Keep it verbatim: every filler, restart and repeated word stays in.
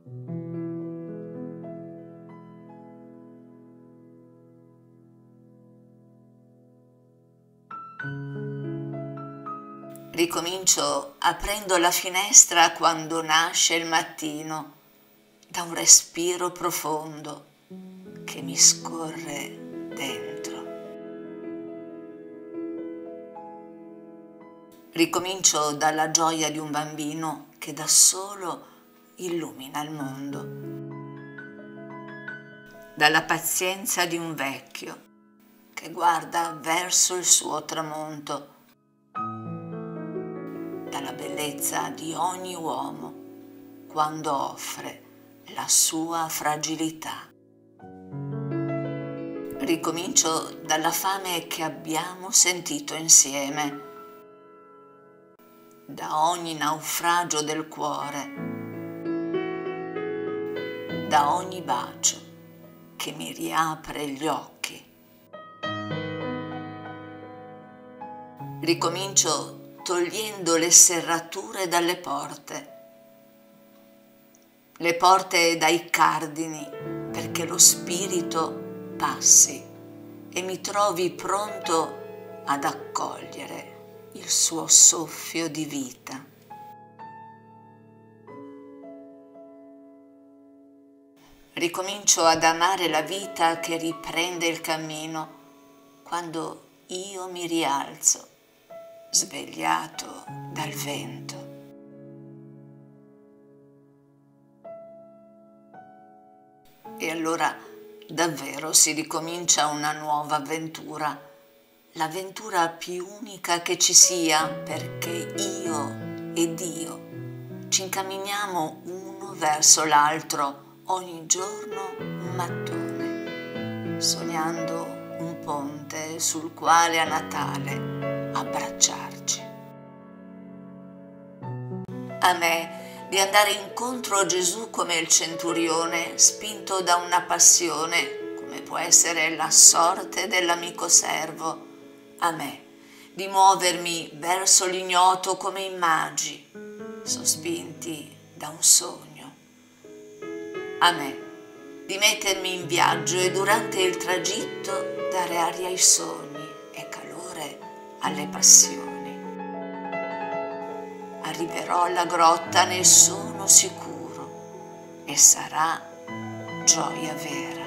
Ricomincio aprendo la finestra quando nasce il mattino, da un respiro profondo che mi scorre dentro. Ricomincio dalla gioia di un bambino che da solo illumina il mondo, dalla pazienza di un vecchio che guarda verso il suo tramonto, dalla bellezza di ogni uomo quando offre la sua fragilità. Ricomincio dalla fame che abbiamo sentito insieme, da ogni naufragio del cuore, da ogni bacio che mi riapre gli occhi. Ricomincio togliendo le serrature dalle porte, le porte dai cardini, perché lo spirito passi e mi trovi pronto ad accogliere il suo soffio di vita. Ricomincio ad amare la vita che riprende il cammino quando io mi rialzo, svegliato dal vento. E allora davvero si ricomincia una nuova avventura, l'avventura più unica che ci sia, perché io ed io ci incamminiamo uno verso l'altro ogni giorno un mattone, sognando un ponte sul quale a Natale abbracciarci. A me di andare incontro a Gesù come il centurione, spinto da una passione, come può essere la sorte dell'amico servo. A me di muovermi verso l'ignoto come i magi, sospinti da un sogno. A me di mettermi in viaggio e durante il tragitto dare aria ai sogni e calore alle passioni. Arriverò alla grotta, ne sono sicuro, e sarà gioia vera.